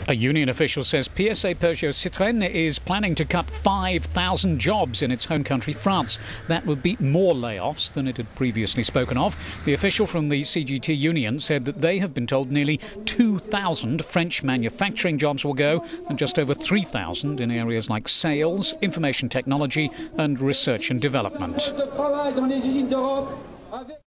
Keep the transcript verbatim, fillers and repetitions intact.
A union official says P S A Peugeot Citroën is planning to cut five thousand jobs in its home country, France. That would be more layoffs than it had previously spoken of. The official from the C G T union said that they have been told nearly two thousand French manufacturing jobs will go and just over three thousand in areas like sales, information technology and research and development.